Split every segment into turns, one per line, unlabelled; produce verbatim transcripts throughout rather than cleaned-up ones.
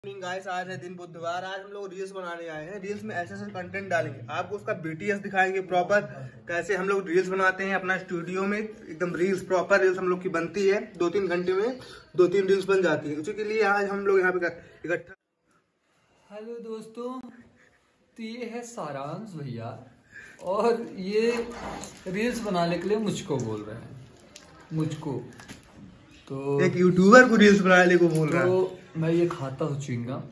Guys, आज है दिन बुधवार। आज हम लोग रील्स बनाने आए हैं। रील्स में ऐसे ऐसे कंटेंट डालेंगे, आपको उसका बीटीएस दिखाएंगे प्रॉपर, कैसे हम लोग रील्स बनाते हैं अपना स्टूडियो में। एकदम रील्स, प्रॉपर रील्स हम लोग की बनती है। दो तीन घंटे में दो तीन रील्स बन जाती है। उसी के लिए आज हम लोग यहाँ पे इकट्ठा।
हेलो दोस्तों, तो ये है सारांश भैया और ये रील्स बनाने के लिए मुझको बोल रहे हैं। मुझको तो
एक यूट्यूबर को रील्स बनाने को बोल रहा है।
तो मैं ये खाता हूँ च्युइंगम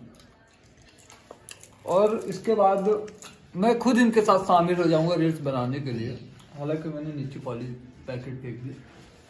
और इसके बाद मैं खुद इनके साथ शामिल हो जाऊंगा रील्स बनाने के लिए। हालांकि मैंने नीचे पॉली पैकेट फेंक दिया।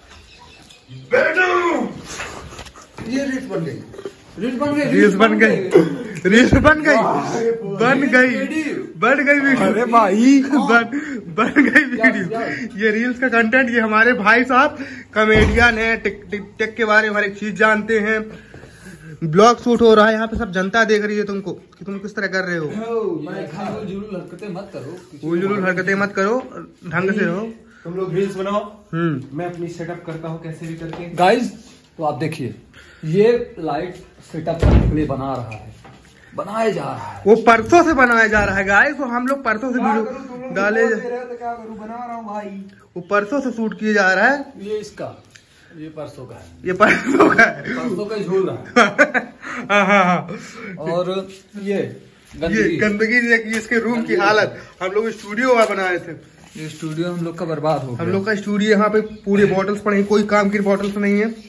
ये रील्स बन गई, रील्स बन गई,
रील्स बन गई, रील्स बन गई, बन गई, बन गई वीडियो। अरे भाई, बन बन गई वीडियो। ये रील्स का कंटेंट, ये हमारे भाई साहब कॉमेडियन है, टेक टेक के बारे में हर एक चीज जानते हैं। ब्लॉग शूट हो रहा है यहाँ पे, सब जनता देख रही है तुमको कि तुम किस तरह कर रहे हो।
जुलूल हरकतें मत करो,
जुलूल हरकतें मत करो, ढंग से रहो।
तुम लोग रील्स बनाओ,
हम्म
मैं अपनी सेटअप करता हूँ कैसे भी करके।
गाइस तो आप देखिए, ये लाइट सेटअप करने के लिए बना रहा है, बनाया जा रहा है।
वो परसों से बनाया जा रहा है गाइस। तो हम लोग परसों से वीडियो डाले,
तो क्या करूँ, बना रहा हूँ भाई।
वो परसों से शूट किया जा रहा है।
ये इसका, ये परसों का है,
ये परसों का है,
परसों का झूल रहा है।
हाँ हाँ हाँ।
और ये
ये
गंदगी,
गंदगी देखिए, इसके रूम की हालत। हम लोग स्टूडियो वहाँ बनाए थे।
ये स्टूडियो हम लोग का बर्बाद हो गया।
हम लोग का स्टूडियो यहाँ पे पूरे बॉटल्स पड़े हैं, कोई काम की बॉटल्स नहीं है।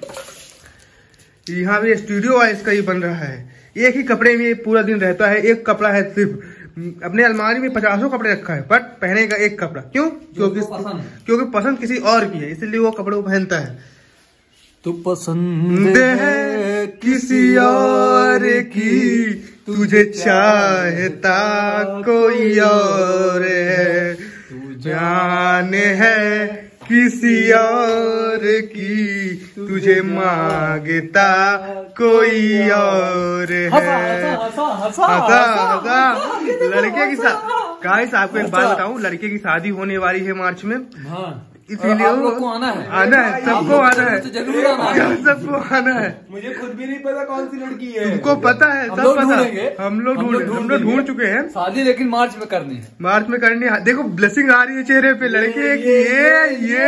यहाँ पे स्टूडियो है, इसका ही बन रहा है। एक ही कपड़े में पूरा दिन रहता है। एक कपड़ा है सिर्फ। अपने अलमारी में पचासों कपड़े रखा है, बट पहने का एक कपड़ा। क्यों? क्योंकि क्योंकि पसंद किसी और की है, इसलिए वो कपड़े को पहनता है।
तो पसंद है
किसी और की, तुझे चाहता कोई और है। तू जान है किसी और की, तुझे मांगता कोई और है।
हंसा हंसा
हंसा लड़के की शादी। गाइस आपको एक बात बताऊं, लड़के की शादी होने वाली है मार्च में।
हाँ,
इसीलिए
आप लोग को आना है,
आना है, सबको आना है,
तो जरूर आना है,
सबको आना है।
मुझे खुद भी नहीं पता कौन सी लड़की है।
तुमको पता है,
हम
सब
लोग
पता
ढूंढेंगे।
है। हम लोग ढूंढ हम लोग ढूंढ चुके हैं।
शादी लेकिन मार्च में करनी है।
मार्च में करनी है। देखो ब्लेसिंग आ रही है चेहरे पे लड़के की। ये ये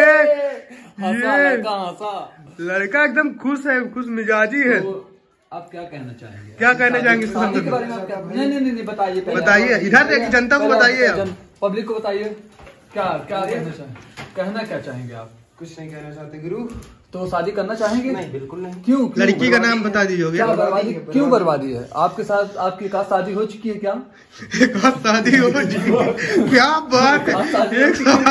हंसा लड़का, हंसा
लड़का एकदम खुश है, खुश मिजाजी है।
तो आप क्या कहना चाहेंगे?
क्या कहना चाहेंगे?
शादी के बारे में आप क्या? नहीं नहीं नहीं बताइए,
बताइए, इधर देखिए, जनता को बताइए,
पब्लिक को बताइए। क्या क्या कहना चाहेंगे, कहना क्या चाहेंगे आप?
कुछ नहीं कहना चाहते गुरु।
तो शादी करना चाहेंगे?
नहीं, बिल्कुल नहीं।
क्यों, क्यों?
लड़की का नाम बता दीजिए।
क्या बर्बादी, क्यों बर्बादी है? आपके साथ, आपकी एक शादी हो चुकी है क्या?
एक आध शादी हो चुकी है। क्या बात है, एक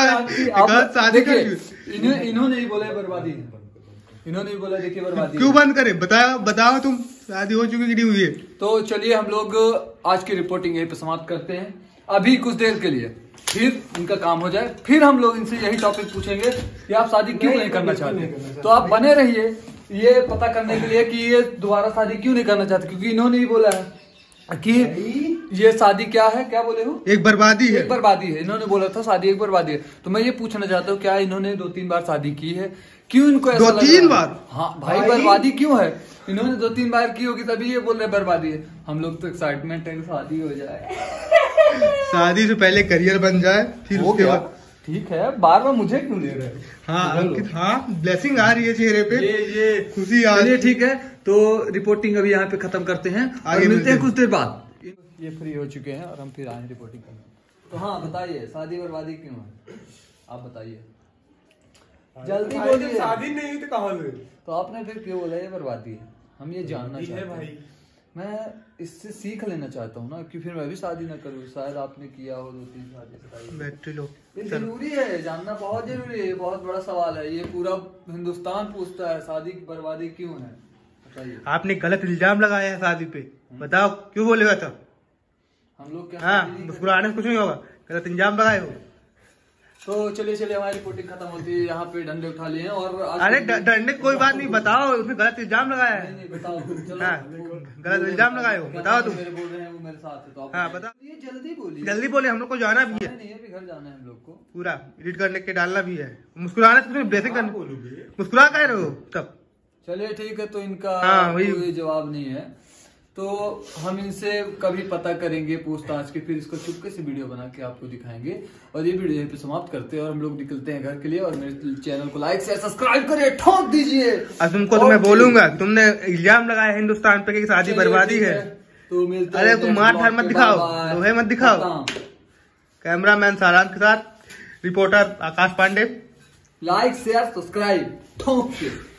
शादी कर।
इन्होंने ही बोला है बर्बादी है, इन्होंने ही बोला। देखिए बर्बादी
क्यों बंद करे, बताओ बताओ तुम, शादी हो चुकी कि नहीं हुई है?
तो चलिए हम लोग आज की रिपोर्टिंग यहीं पे समाप्त करते हैं। अभी कुछ देर के लिए, फिर इनका काम हो जाए, फिर हम लोग इनसे यही टॉपिक पूछेंगे कि आप शादी क्यों नहीं, नहीं करना चाहते। तो आप बने रहिए ये पता करने के लिए कि ये दोबारा शादी क्यों नहीं करना चाहते, क्योंकि इन्होंने ही बोला है कि ये शादी क्या है, क्या बोले हो?
एक बर्बादी है,
एक बर्बादी है। इन्होंने बोला था शादी एक बर्बादी है। तो मैं ये पूछना चाहता हूँ, क्या इन्होंने दो तीन बार शादी की है? क्यों इनको ऐसा
दो तीन बार?
हाँ भाई, बर्बादी क्यों है? इन्होंने दो तीन बार की होगी तभी ये बोल रहे बर्बादी है। हम लोग तो एक्साइटमेंट है शादी हो जाए,
शादी से पहले करियर बन जाए, फिर उसके बाद।
ठीक है, बार बार मुझे क्यों ले रहे?
हाँ अंकित, हाँ ब्लेसिंग आ रही है चेहरे पे,
ये ये
खुशी आ रही है।
ठीक है, तो रिपोर्टिंग अभी यहाँ पे खत्म करते हैं, आगे मिलते हैं कुछ देर बाद। ये फ्री हो चुके हैं और हम फिर आए रिपोर्टिंग करने। तो हाँ बताइए, शादी बर्बादी क्यों है? आप बताइए जल्दी बोलिए।
शादी नहीं हुई तो कहाँ से?
तो आपने फिर क्यों बोला ये बर्बादी है? हम ये जानना चाहते हैं
भाई।
मैं इससे सीख लेना चाहता हूँ ना, कि फिर मैं भी शादी ना करूँ। शायद आपने किया हो दो तीन शादी।
बैटरी लो,
ये जरूरी है जानना, बहुत जरूरी है। बहुत बड़ा सवाल है ये, पूरा हिंदुस्तान पूछता है शादी की बर्बादी क्यों है, बताइए।
आपने गलत इल्जाम लगाया है शादी पे, बताओ क्यों बोलेगा? तब
हम लोग क्या?
हाँ, मुस्कुराने से कुछ नहीं होगा, गलत इल्जाम लगाए हो।
तो चलिए चलिए, हमारी रिपोर्टिंग खत्म होती है। यहाँ पे डंडे उठा लिए हैं और
अरे डंडे कोई बात नहीं, बताओ उसने गलत इल्जाम लगाया है।
नहीं, नहीं, बताओ चलो।
हाँ, गलत इल्जाम लगाए हो, बताओ तुम।
मेरे बोल रहे हैं वो मेरे साथ है, तो आप
हाँ बताओ,
ये जल्दी बोलिए।
जल्दी बोले, हम लोग को जाना भी है।
नहीं, अभी घर जाना है हम लोग को,
पूरा एडिट करने के डालना भी है। मुस्कुराने से ब्लेसिंग करना, मुस्कुरा कह रहे हो तब।
चलिए ठीक है। तो इनका
हाँ, वही।
कोई जवाब नहीं है, तो हम इनसे कभी पता करेंगे पूछताछ के, फिर इसको चुपके से वीडियो बना के आपको दिखाएंगे। और ये वीडियो यहीं पे समाप्त करते हैं और हम लोग निकलते हैं घर के लिए। और मेरे चैनल को लाइक शेयर सब्सक्राइब करिए, ठोक दीजिए।
अब तुमको तो मैं बोलूंगा, तुमने इल्जाम लगाया हिंदुस्तान पे कि शादी बर्बादी है।
तो मिलते
अरे तुम मार धार मत दिखाओ, लोहे मत दिखाओ। कैमरामैन सारांश के साथ reporter Akash Pandey.
Like share subscribe ठोक के।